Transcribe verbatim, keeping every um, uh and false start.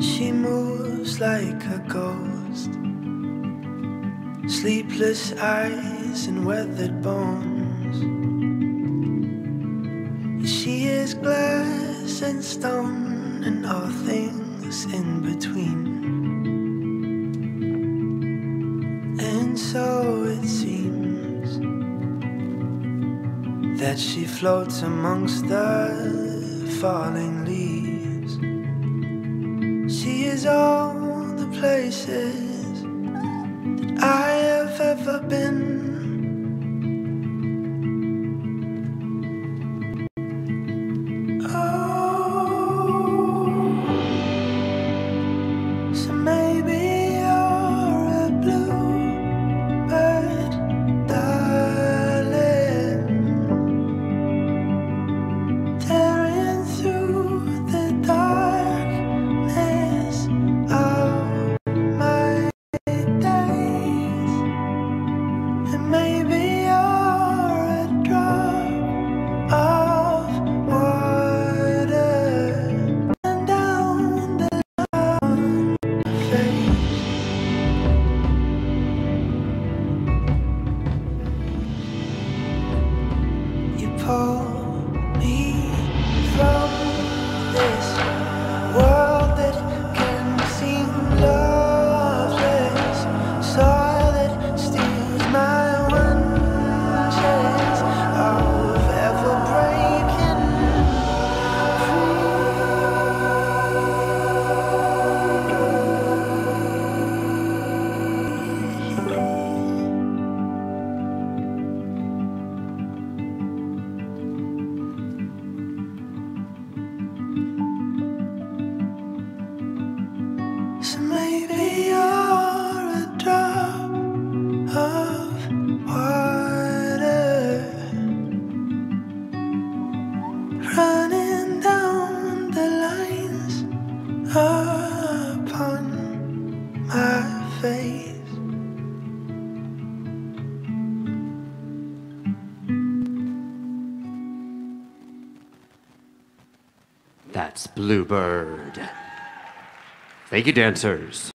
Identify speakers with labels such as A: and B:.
A: She moves like a ghost, sleepless eyes and weathered bones. She is glass and stone and all things in between. And so it seems that she floats amongst the falling leaves. She is all the places that I have ever been. So maybe you're a bluebird, darling, tearing through the darkness of my days. And maybe you're a drop of water and down the face. You pull me from this world that can seem loveless, soil that steals my one chance of ever breaking So maybe you're a drop of water running down the lines upon my face.
B: That's Bluebird. Thank you, dancers.